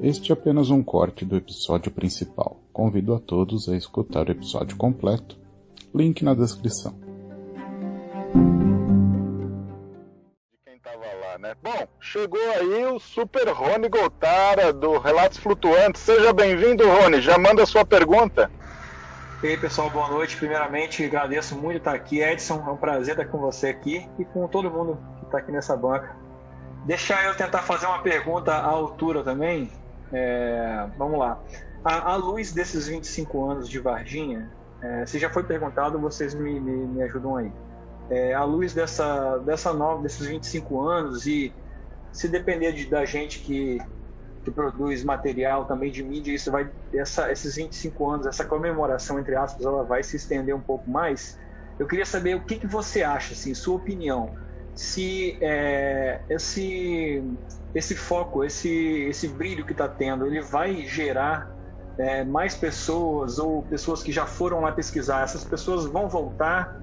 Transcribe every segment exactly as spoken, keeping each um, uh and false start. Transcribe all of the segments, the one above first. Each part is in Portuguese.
Este é apenas um corte do episódio principal. Convido a todos a escutar o episódio completo. Link na descrição. De quem tava lá, né? Bom, chegou aí o Super Rony Goltara do Relatos Flutuantes. Seja bem-vindo, Rony. Já manda a sua pergunta. E aí, pessoal, boa noite. Primeiramente, agradeço muito estar aqui. Edson, é um prazer estar com você aqui e com todo mundo que está aqui nessa banca. Deixa eu tentar fazer uma pergunta à altura também. É, vamos lá. À, à luz desses vinte e cinco anos de Varginha, é, se já foi perguntado, vocês me, me, me ajudam aí. É, à luz dessa, dessa nova, desses vinte e cinco anos, e se depender de, da gente que, que produz material também de mídia, isso vai, essa, esses vinte e cinco anos, essa comemoração, entre aspas, ela vai se estender um pouco mais. Eu queria saber o que, que você acha, assim, sua opinião, se é, esse, esse foco, esse, esse brilho que está tendo, ele vai gerar é, mais pessoas ou pessoas que já foram lá pesquisar, essas pessoas vão voltar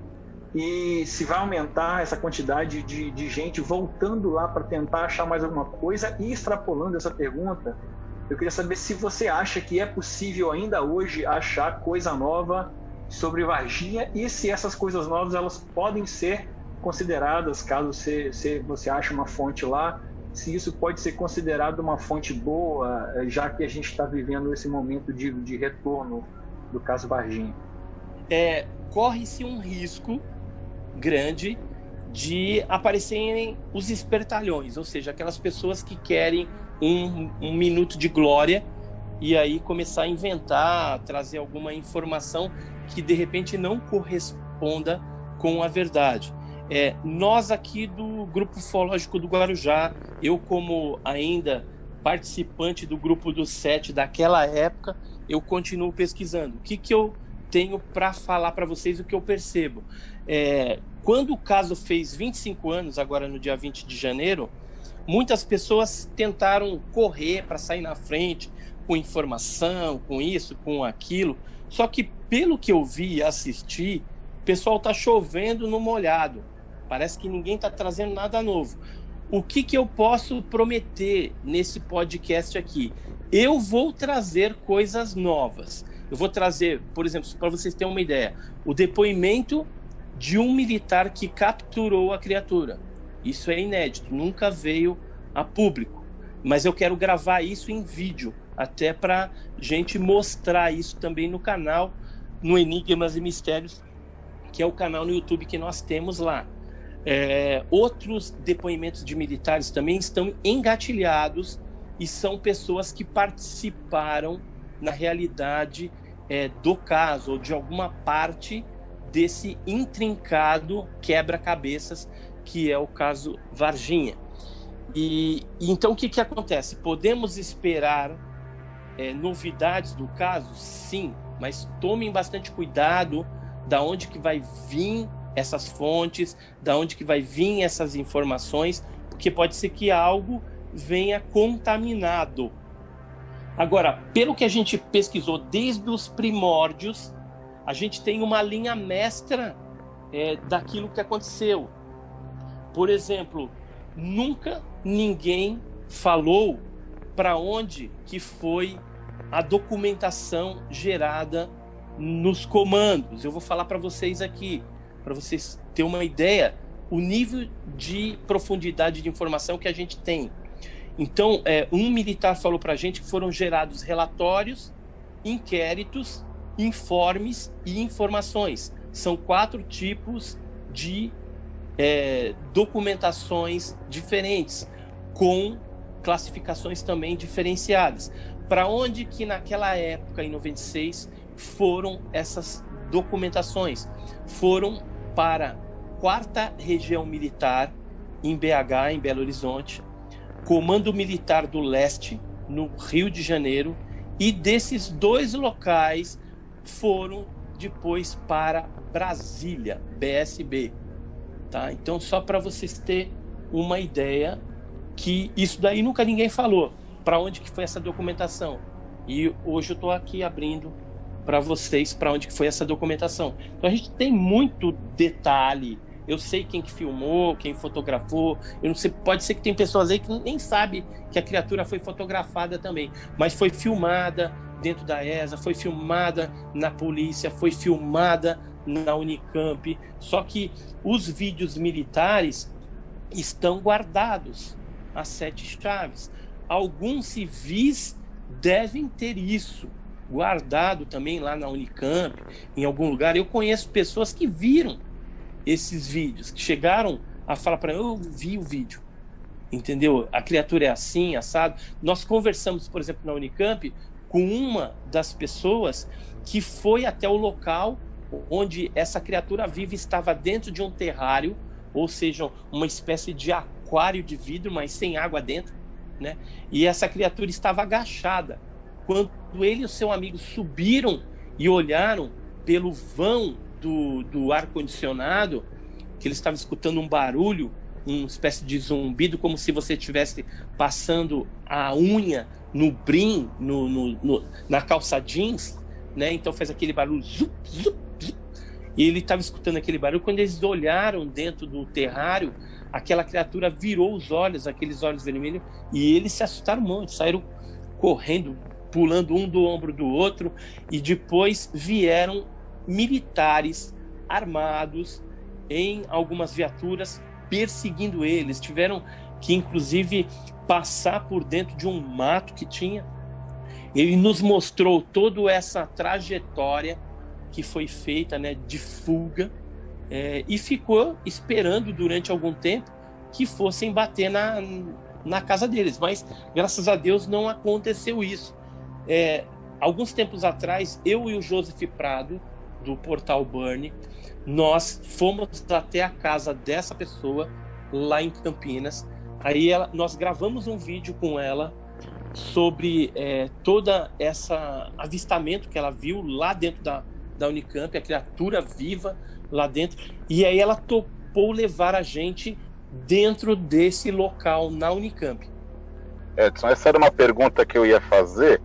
e se vai aumentar essa quantidade de, de gente voltando lá para tentar achar mais alguma coisa. E extrapolando essa pergunta, eu queria saber se você acha que é possível ainda hoje achar coisa nova sobre Varginha e se essas coisas novas elas podem ser consideradas, caso você, você ache uma fonte lá, se isso pode ser considerado uma fonte boa, já que a gente está vivendo esse momento de, de retorno do caso Varginha. É, corre-se um risco grande de aparecerem os espertalhões, ou seja, aquelas pessoas que querem um, um minuto de glória e aí começar a inventar, trazer alguma informação que de repente não corresponda com a verdade. É, nós aqui do Grupo Ufológico do Guarujá, eu como ainda participante do Grupo do Sete daquela época, eu continuo pesquisando. O que, que eu tenho para falar para vocês, o que eu percebo? É, quando o caso fez vinte e cinco anos, agora no dia vinte de janeiro, muitas pessoas tentaram correr para sair na frente com informação, com isso, com aquilo. Só que pelo que eu vi e assisti, o pessoal está chovendo no molhado. Parece que ninguém está trazendo nada novo. O que, que eu posso prometer nesse podcast aqui? Eu vou trazer coisas novas. Eu vou trazer, por exemplo, para vocês terem uma ideia, o depoimento de um militar que capturou a criatura. Isso é inédito, nunca veio a público. Mas eu quero gravar isso em vídeo, até para gente mostrar isso também no canal, no Enigmas e Mistérios, que é o canal no YouTube que nós temos lá. É, outros depoimentos de militares também estão engatilhados e são pessoas que participaram na realidade é, do caso ou de alguma parte desse intrincado quebra-cabeças que é o caso Varginha. E, e então o que, que acontece? Podemos esperar é, novidades do caso? Sim, mas tomem bastante cuidado da onde que vai vir essas fontes, da onde que vai vir essas informações, porque pode ser que algo venha contaminado. Agora, pelo que a gente pesquisou desde os primórdios, a gente tem uma linha mestra é, daquilo que aconteceu. Por exemplo, nunca ninguém falou para onde que foi a documentação gerada nos comandos. Eu vou falar para vocês aqui, para vocês terem uma ideia, o nível de profundidade de informação que a gente tem. Então, é, um militar falou para a gente que foram gerados relatórios, inquéritos, informes e informações. São quatro tipos de é, documentações diferentes, com classificações também diferenciadas. Para onde que naquela época, em noventa e seis, foram essas documentações? Foram para a quarta Região Militar, em B H, em Belo Horizonte, Comando Militar do Leste, no Rio de Janeiro, e desses dois locais foram depois para Brasília, B S B. Tá? Então, só para vocês terem uma ideia, que isso daí nunca ninguém falou, para onde que foi essa documentação. E hoje eu estou aqui abrindo para vocês para onde que foi essa documentação. Então a gente tem muito detalhe, eu sei quem que filmou, quem fotografou, eu não sei, pode ser que tem pessoas aí que nem sabem que a criatura foi fotografada também, mas foi filmada dentro da E S A, foi filmada na polícia, foi filmada na Unicamp, só que os vídeos militares estão guardados às sete chaves. Alguns civis devem ter isso guardado também lá na Unicamp, em algum lugar. Eu conheço pessoas que viram esses vídeos, que chegaram a falar para mim, eu vi o vídeo, entendeu? A criatura é assim, assado. Nós conversamos, por exemplo, na Unicamp, com uma das pessoas que foi até o local onde essa criatura viva estava dentro de um terrário, ou seja, uma espécie de aquário de vidro, mas sem água dentro, né? E essa criatura estava agachada. Quando ele e o seu amigo subiram e olharam pelo vão do, do ar-condicionado, que ele estava escutando um barulho, uma espécie de zumbido, como se você estivesse passando a unha no brim, no, no, no, na calça jeans, né? Então faz aquele barulho, zup, zup, zup. E ele estava escutando aquele barulho. Quando eles olharam dentro do terrário, aquela criatura virou os olhos, aqueles olhos vermelhos, e eles se assustaram muito, saíram correndo, pulando um do ombro do outro, e depois vieram militares armados em algumas viaturas perseguindo eles. Tiveram que, inclusive, passar por dentro de um mato que tinha. Ele nos mostrou toda essa trajetória que foi feita, né, de fuga, é, e ficou esperando durante algum tempo que fossem bater na, na casa deles, mas graças a Deus não aconteceu isso. É, alguns tempos atrás, eu e o Joseph Prado, do Portal Burn, nós fomos até a casa dessa pessoa lá em Campinas. Aí ela, nós gravamos um vídeo com ela sobre é, toda essa avistamento que ela viu lá dentro da, da Unicamp, a criatura viva lá dentro, e aí ela topou levar a gente dentro desse local na Unicamp. Edson, essa era uma pergunta que eu ia fazer.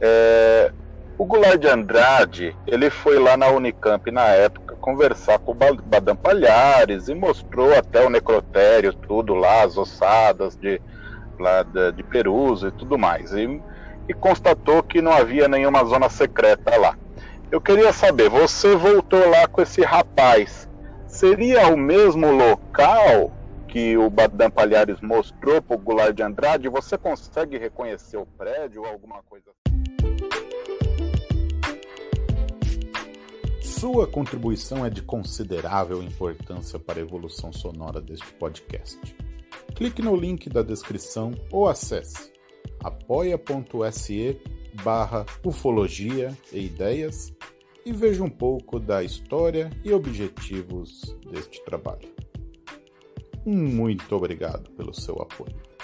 É, o Goulart de Andrade, ele foi lá na Unicamp na época conversar com o Badan Palhares e mostrou até o necrotério, tudo lá, as ossadas de, lá de, de Peruso e tudo mais, e, e constatou que não havia nenhuma zona secreta lá. Eu queria saber, você voltou lá com esse rapaz, seria o mesmo local que o Badan Palhares mostrou para o Goulart de Andrade? Você consegue reconhecer o prédio ou alguma coisa assim? Sua contribuição é de considerável importância para a evolução sonora deste podcast. Clique no link da descrição ou acesse apoia.se barra ufologia e ideias e veja um pouco da história e objetivos deste trabalho. Muito obrigado pelo seu apoio.